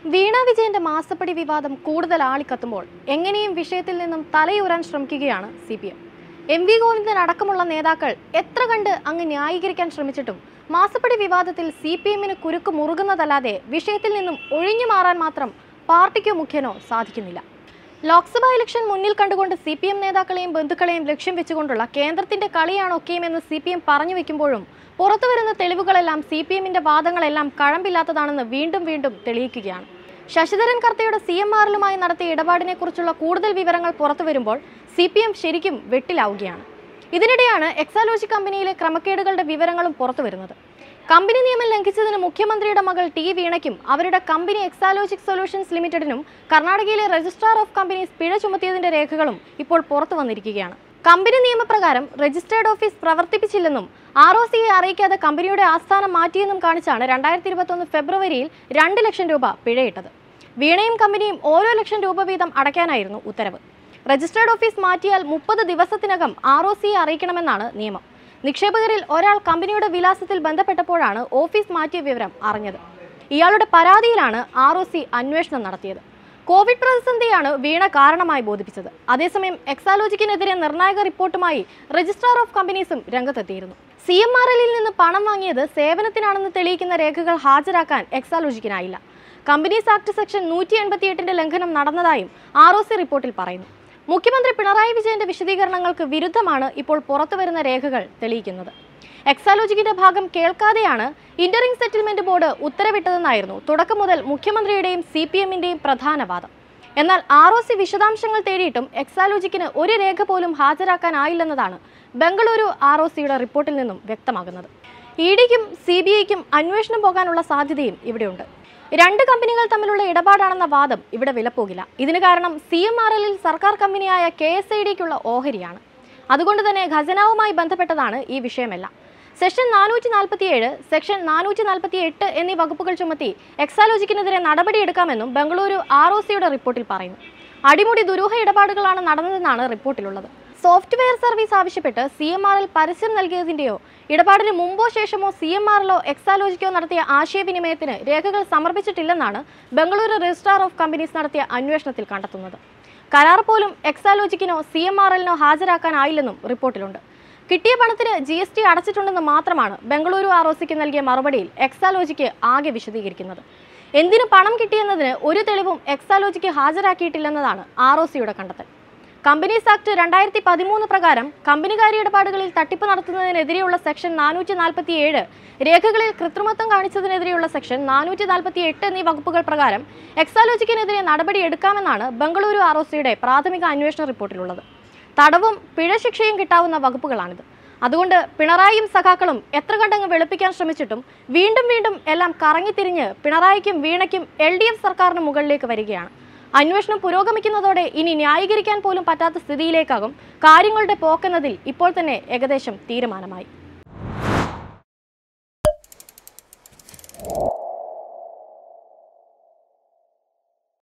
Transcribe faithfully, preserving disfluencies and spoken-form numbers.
വീണ വിജയന്റെ മാസപ്പടി വിവാദം കൂടുതൽ ആളിക്കത്തുമ്പോൾ എങ്ങനെയും വിഷയത്തിൽ നിന്നും തലയൂരാൻ ശ്രമിക്കുകയാണ് C P M. M V Govindan അടക്കമുള്ള നേതാക്കൾ എത്ര കണ്ട് അങ്ങ് ന്യായീകരിക്കാൻ ശ്രമിച്ചിട്ടും മാസപ്പടി വിവാദത്തിൽ സി പി എമ്മിന് കുരുക്ക് മുറുകുന്നതല്ലാതെ വിഷയത്തിൽ നിന്നും ഒഴിഞ്ഞു മാറാൻ മാത്രം പാർട്ടിക്കോ മുഖ്യനോ സാധിക്കുന്നില്ല. ലോക്സഭാ ഇലക്ഷൻ മുന്നിൽ കണ്ടുകൊണ്ട് സി പി എം നേതാക്കളെയും ബന്ധുക്കളെയും ലക്ഷ്യം വെച്ചുകൊണ്ടുള്ള കേന്ദ്രത്തിന്റെ കളിയാണ് ഒക്കെയുമെന്ന് സി പി എം പറഞ്ഞു വെക്കുമ്പോഴും പുറത്തുവരുന്ന തെളിവുകളെല്ലാം സി പി എമ്മിന്റെ വാദങ്ങളെല്ലാം കഴമ്പില്ലാത്തതാണെന്ന് വീണ്ടും വീണ്ടും തെളിയിക്കുകയാണ്. ശശിധരൻ കർത്തയുടെ സി എം ആറിലുമായി നടത്തിയ ഇടപാടിനെ കുറിച്ചുള്ള കൂടുതൽ വിവരങ്ങൾ പുറത്തു വരുമ്പോൾ സി പി എം ശരിക്കും വെട്ടിലാവുകയാണ്. ഇതിനിടെയാണ് എക്സാലോജി കമ്പനിയിലെ ക്രമക്കേടുകളുടെ വിവരങ്ങളും പുറത്തു വരുന്നത്. കമ്പനി നിയമം ലംഘിച്ചതിന് മുഖ്യമന്ത്രിയുടെ മകൾ ടി വീണയ്ക്കും അവരുടെ കമ്പനി എക്സാലോജിക് സൊല്യൂഷൻസ് ലിമിറ്റഡിനും കർണാടകയിലെ രജിസ്ട്രാർ ഓഫ് കമ്പനീസ് പിഴ ചുമത്തിയതിന്റെ രേഖകളും ഇപ്പോൾ പുറത്തു വന്നിരിക്കുകയാണ്. കമ്പനി നിയമപ്രകാരം രജിസ്റ്റേർഡ് ഓഫീസ് പ്രവർത്തിപ്പിച്ചില്ലെന്നും ആർ ഒ സിയെ അറിയിക്കാതെ കമ്പനിയുടെ ആസ്ഥാനം മാറ്റിയെന്നും കാണിച്ചാണ് രണ്ടായിരത്തി ഇരുപത്തി ഒന്ന് ഫെബ്രുവരിയിൽ രണ്ട് ലക്ഷം രൂപ പിഴയിട്ടത്. വീണയും കമ്പനിയും ഓരോ ലക്ഷം രൂപ വീതം അടയ്ക്കാനായിരുന്നു ഉത്തരവ്. രജിസ്റ്റേർഡ് ഓഫീസ് മാറ്റിയാൽ മുപ്പത് ദിവസത്തിനകം ആർ ഒ സിയെ അറിയിക്കണമെന്നാണ് നിയമം. നിക്ഷേപകരിൽ ഒരാൾ കമ്പനിയുടെ വിലാസത്തിൽ ബന്ധപ്പെട്ടപ്പോഴാണ് ഓഫീസ് മാറ്റിയ വിവരം അറിഞ്ഞത്. ഇയാളുടെ പരാതിയിലാണ് ആർ ഒ സി അന്വേഷണം നടത്തിയത്. കോവിഡ് പ്രതിസന്ധിയാണ് വീണ കാരണമായി ബോധിപ്പിച്ചത്. അതേസമയം എക്സാലോജിക്കിനെതിരെ നിർണായക റിപ്പോർട്ടുമായി രജിസ്ട്രാർ ഓഫ് കമ്പനീസും രംഗത്തെത്തിയിരുന്നു. സി എം ആർ എല്ലിൽ നിന്ന് പണം വാങ്ങിയത് സേവനത്തിനാണെന്ന് തെളിയിക്കുന്ന രേഖകൾ ഹാജരാക്കാൻ എക്സാലോജിക്കിനായില്ല. കമ്പനീസ് ആക്ട് സെക്ഷൻ നൂറ്റി എൺപത്തി എട്ടിന്റെ ലംഘനം നടന്നതായും ആർ ഒ സി റിപ്പോർട്ടിൽ പറയുന്നു. മുഖ്യമന്ത്രി പിണറായി വിജയന്റെ വിശദീകരണങ്ങൾക്ക് വിരുദ്ധമാണ് ഇപ്പോൾ പുറത്തുവരുന്ന രേഖകൾ തെളിയിക്കുന്നത്. എക്സാലോജിക്കിന്റെ ഭാഗം കേൾക്കാതെയാണ് ഇന്ററിംഗ് സെറ്റിൽമെന്റ് ബോർഡ് ഉത്തരവിട്ടതെന്നായിരുന്നു തുടക്കം മുതൽ മുഖ്യമന്ത്രിയുടെയും സി പി എമ്മിന്റെയും പ്രധാന വാദം. എന്നാൽ ആർ ഒ സി വിശദാംശങ്ങൾ തേടിയിട്ടും എക്സാലോജിക്കിന് ഒരു രേഖ പോലും ഹാജരാക്കാനായില്ലെന്നതാണ് ബംഗളൂരു ആർ ഒ സിയുടെ റിപ്പോർട്ടിൽ നിന്നും വ്യക്തമാകുന്നത്. ഇ ഡിക്കും സി ബി ഐക്കും അന്വേഷണം പോകാനുള്ള സാധ്യതയും ഇവിടെയുണ്ട്. രണ്ട് കമ്പനികൾ തമ്മിലുള്ള ഇടപാടാണെന്ന വാദം ഇവിടെ വിലപ്പോകില്ല. ഇതിന് കാരണം സി എം ആർ എല്ലിൽ സർക്കാർ കമ്പനിയായ കെ എസ് ഐ ഡിക്കുള്ള ഓഹരിയാണ്. അതുകൊണ്ട് തന്നെ ഖജനാവുമായി ബന്ധപ്പെട്ടതാണ് ഈ വിഷയമെല്ലാം. സെക്ഷൻ നാനൂറ്റി നാൽപ്പത്തി ഏഴ് സെക്ഷൻ നാനൂറ്റി നാൽപ്പത്തി എട്ട് എന്നീ വകുപ്പുകൾ ചുമത്തി എക്സാലോജിക്കിനെതിരെ നടപടിയെടുക്കാമെന്നും ബംഗളൂരു ആർ ഒ സിയുടെ റിപ്പോർട്ടിൽ പറയുന്നു. അടിമുടി ദുരൂഹ ഇടപാടുകളാണ് നടന്നതെന്നാണ് റിപ്പോർട്ടിലുള്ളത്. സോഫ്റ്റ്വെയർ സർവീസ് ആവശ്യപ്പെട്ട് സി എം ആർ എൽ പരസ്യം നൽകിയതിന്റെയോ ഇടപാടിന് മുമ്പോ ശേഷമോ സി എം ആർ എല്ലോ എക്സാലോജിക്കോ നടത്തിയ ആശയവിനിമയത്തിന് രേഖകൾ സമർപ്പിച്ചിട്ടില്ലെന്നാണ് ബംഗളൂരു രജിസ്ട്രാർ ഓഫ് കമ്പനീസ് നടത്തിയ അന്വേഷണത്തിൽ കണ്ടെത്തുന്നത്. കരാർ പോലും എക്സാലോജിക്കിനോ സി എം ആർ എല്ലിനോ ഹാജരാക്കാനായില്ലെന്നും റിപ്പോർട്ടിലുണ്ട്. കിട്ടിയ പണത്തിന് ജി എസ് ടി അടച്ചിട്ടുണ്ടെന്ന് മാത്രമാണ് ബംഗളൂരു ആർ ഒ സിക്ക് നൽകിയ മറുപടിയിൽ എക്സാലോജിക്ക് ആകെ വിശദീകരിക്കുന്നത്. എന്തിനു പണം കിട്ടിയെന്നതിന് ഒരു തെളിവും എക്സാലോജിക്ക് ഹാജരാക്കിയിട്ടില്ലെന്നതാണ് ആർ ഒ സിയുടെ കണ്ടെത്തൽ. കമ്പനീസ് ആക്ട് രണ്ടായിരത്തി പതിമൂന്ന് പ്രകാരം കമ്പനികാര്യ ഇടപാടുകളിൽ തട്ടിപ്പ് നടത്തുന്നതിനെതിരെയുള്ള സെക്ഷൻ നാനൂറ്റി നാൽപ്പത്തി ഏഴ്, രേഖകളിൽ കൃത്രിമത്വം കാണിച്ചതിനെതിരെയുള്ള സെക്ഷൻ നാനൂറ്റി നാൽപ്പത്തി എട്ട് എന്നീ വകുപ്പുകൾ പ്രകാരം എക്സാലോജിക്കിനെതിരെ നടപടിയെടുക്കാമെന്നാണ് ബംഗളൂരു ആർ ഒ സിയുടെ പ്രാഥമിക അന്വേഷണ റിപ്പോർട്ടിലുള്ളത്. തടവും പിഴശിക്ഷയും കിട്ടാവുന്ന വകുപ്പുകളാണിത്. അതുകൊണ്ട് പിണറായിയും സഖാക്കളും എത്ര കണ്ടങ്ങ് വെളുപ്പിക്കാൻ ശ്രമിച്ചിട്ടും വീണ്ടും വീണ്ടും എല്ലാം കറങ്ങിത്തിരിഞ്ഞ് പിണറായിക്കും വീണയ്ക്കും എൽ ഡി എഫ് സർക്കാരിന് മുകളിലേക്ക് വരികയാണ്. അന്വേഷണം പുരോഗമിക്കുന്നതോടെ ഇനി ന്യായീകരിക്കാൻ പോലും പറ്റാത്ത സ്ഥിതിയിലേക്കാകും കാര്യങ്ങളുടെ പോക്കെന്നതിൽ ഇപ്പോൾ തന്നെ ഏകദേശം തീരുമാനമായി.